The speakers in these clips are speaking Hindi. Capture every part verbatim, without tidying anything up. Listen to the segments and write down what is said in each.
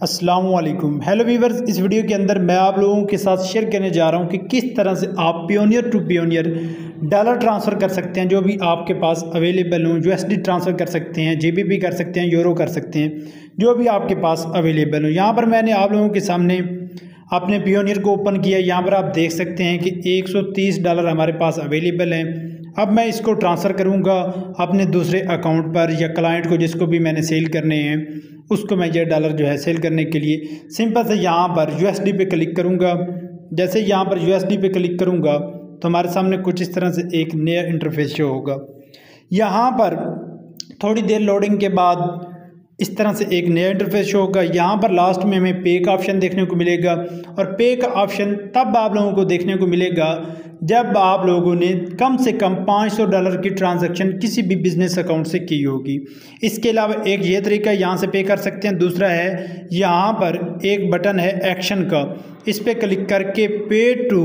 अस्सलाम वालेकुम। हेलो वीवर्स, इस वीडियो के अंदर मैं आप लोगों के साथ शेयर करने जा रहा हूं कि किस तरह से आप Pioneer to Pioneer dollar transfer कर सकते हैं जो भी आपके पास अवेलेबल हो। यूएसडी ट्रांसफ़र कर सकते हैं, जेबीपी कर सकते हैं, यूरो कर सकते हैं, जो भी आपके पास अवेलेबल हो। यहाँ पर मैंने आप लोगों के सामने अपने पियोनियर को ओपन किया। यहाँ पर आप देख सकते हैं कि एक सौ तीस डॉलर हमारे पास अवेलेबल हैं। अब मैं इसको ट्रांसफ़र करूँगा अपने दूसरे अकाउंट पर, या क्लाइंट को जिसको भी मैंने सेल करने हैं उसको मैं ये डॉलर जो है सेल करने के लिए सिंपल से यहाँ पर यूएसडी पे क्लिक करूँगा। जैसे यहाँ पर यूएसडी पे क्लिक करूँगा तो हमारे सामने कुछ इस तरह से एक नया इंटरफेस शो होगा। यहाँ पर थोड़ी देर लोडिंग के बाद इस तरह से एक नया इंटरफेस शो होगा। यहाँ पर लास्ट में हमें पे का ऑप्शन देखने को मिलेगा, और पे का ऑप्शन तब आप लोगों को देखने को मिलेगा जब आप लोगों ने कम से कम पाँच सौ डॉलर की ट्रांजैक्शन किसी भी बिजनेस अकाउंट से की होगी। इसके अलावा एक ये तरीका यहाँ से पे कर सकते हैं। दूसरा है यहाँ पर एक बटन है एक्शन का, इस पर क्लिक करके पे टू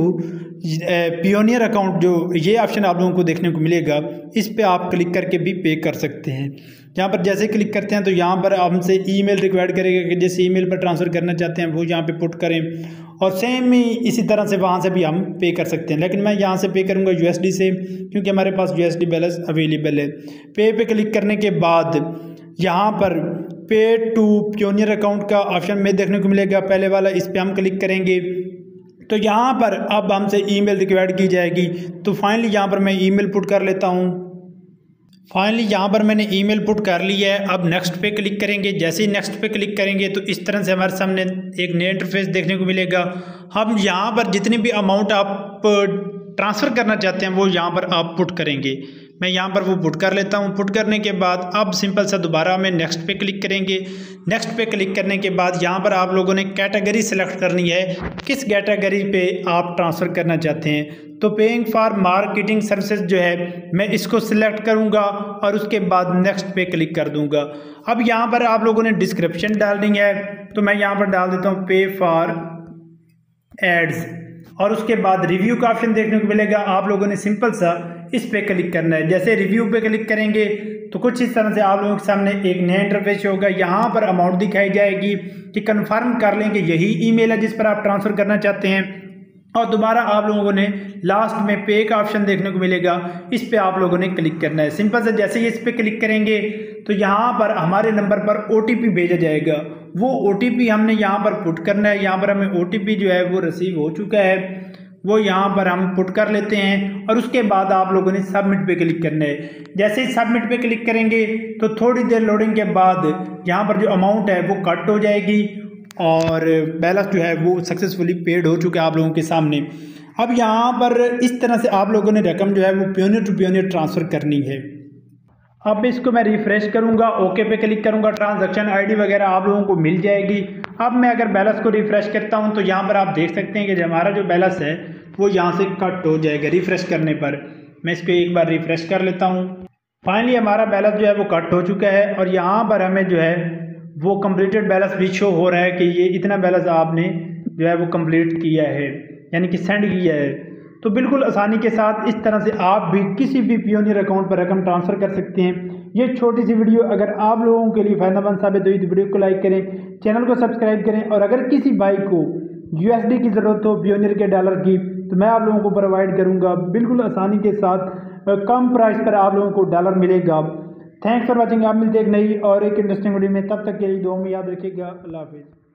पियोनियर अकाउंट, जो ये ऑप्शन आप लोगों को देखने को मिलेगा, इस पे आप क्लिक करके भी पे कर सकते हैं। यहाँ पर जैसे क्लिक करते हैं तो यहाँ पर हमसे ईमेल रिक्वायर्ड करेगा कि जिस ईमेल पर ट्रांसफ़र करना चाहते हैं वो यहाँ पे पुट करें, और सेम ही इसी तरह से वहाँ से भी हम पे कर सकते हैं। लेकिन मैं यहाँ से पे करूँगा यूएसडी से, क्योंकि हमारे पास यूएसडी बैलेंस अवेलेबल है। पे पे क्लिक करने के बाद यहाँ पर पे टू पियोनियर अकाउंट का ऑप्शन में देखने को मिलेगा, पहले वाला, इस पर हम क्लिक करेंगे तो यहाँ पर अब हमसे ईमेल रिक्वायर्ड की जाएगी। तो फाइनली यहाँ पर मैं ईमेल पुट कर लेता हूँ। फाइनली यहाँ पर मैंने ईमेल पुट कर लिया है। अब नेक्स्ट पे क्लिक करेंगे। जैसे ही नेक्स्ट पे क्लिक करेंगे तो इस तरह से हमारे सामने एक नया इंटरफेस देखने को मिलेगा। हम यहाँ पर जितनी भी अमाउंट आप ट्रांसफ़र करना चाहते हैं वो यहाँ पर आप पुट करेंगे। मैं यहाँ पर वो पुट कर लेता हूँ। पुट करने के बाद अब सिंपल सा दोबारा हमें नेक्स्ट पे क्लिक करेंगे। नेक्स्ट पे क्लिक करने के बाद यहाँ पर आप लोगों ने कैटेगरी सेलेक्ट करनी है, किस कैटेगरी पे आप ट्रांसफ़र करना चाहते हैं। तो पेइंग फॉर मार्केटिंग सर्विसेज जो है मैं इसको सिलेक्ट करूँगा और उसके बाद नेक्स्ट पे क्लिक कर दूँगा। अब यहाँ पर आप लोगों ने डिस्क्रिप्शन डालनी है, तो मैं यहाँ पर डाल देता हूँ पे फॉर एड्स, और उसके बाद रिव्यू का ऑप्शन देखने को मिलेगा। आप लोगों ने सिंपल सा इस पे क्लिक करना है। जैसे रिव्यू पे क्लिक करेंगे तो कुछ इस तरह से आप लोगों के सामने एक नया इंटरफेस होगा। यहाँ पर अमाउंट दिखाई जाएगी कि कंफर्म कर लें कि यही ईमेल है जिस पर आप ट्रांसफ़र करना चाहते हैं, और दोबारा आप लोगों ने लास्ट में पे का ऑप्शन देखने को मिलेगा, इस पे आप लोगों ने क्लिक करना है। सिंपल से जैसे ही इस पे क्लिक करेंगे तो यहाँ पर हमारे नंबर पर ओटीपी भेजा जाएगा। वो ओटीपी हमने यहाँ पर पुट करना है। यहाँ पर हमें ओटीपी जो है वो रिसीव हो चुका है, वो यहाँ पर हम पुट कर लेते हैं, और उसके बाद आप लोगों ने सबमिट पे क्लिक करना है। जैसे ही सबमिट पे क्लिक करेंगे तो थोड़ी देर लोडिंग के बाद यहाँ पर जो अमाउंट है वो कट हो जाएगी, और बैलेंस जो है वो सक्सेसफुली पेड हो चुका है आप लोगों के सामने। अब यहाँ पर इस तरह से आप लोगों ने रकम जो है वो पियोनियर टू पियोनियर ट्रांसफ़र करनी है। अब इसको मैं रिफ़्रेश करूँगा, ओके पे क्लिक करूँगा, ट्रांजैक्शन आईडी वगैरह आप लोगों को मिल जाएगी। अब मैं अगर बैलेंस को रिफ़्रेश करता हूँ तो यहाँ पर आप देख सकते हैं कि हमारा जो बैलेंस है वो यहाँ से कट हो जाएगा रिफ़्रेश करने पर। मैं इसको एक बार रिफ़्रेश कर लेता हूँ। फाइनली हमारा बैलेंस जो है वो कट हो चुका है, और यहाँ पर हमें जो है वो कंप्लीटेड बैलेंस भी शो हो रहा है कि ये इतना बैलेंस आपने जो है वो कंप्लीट किया है, यानी कि सेंड किया है। तो बिल्कुल आसानी के साथ इस तरह से आप भी किसी भी पियोनियर अकाउंट पर रकम ट्रांसफ़र कर सकते हैं। ये छोटी सी वीडियो अगर आप लोगों के लिए फ़ायदेमंद साबित हुई तो वीडियो को लाइक करें, चैनल को सब्सक्राइब करें, और अगर किसी भाई को यूएसडी की ज़रूरत हो पियोनियर के डॉलर की तो मैं आप लोगों को प्रोवाइड करूँगा। बिल्कुल आसानी के साथ कम प्राइस पर आप लोगों को डॉलर मिलेगा। Thanks for watching. आप मिलते एक नई और एक इंटरेस्टिंग वीडियो में, तब तक के लिए दुआ में याद रखिएगा। अल्लाह हाफिज़।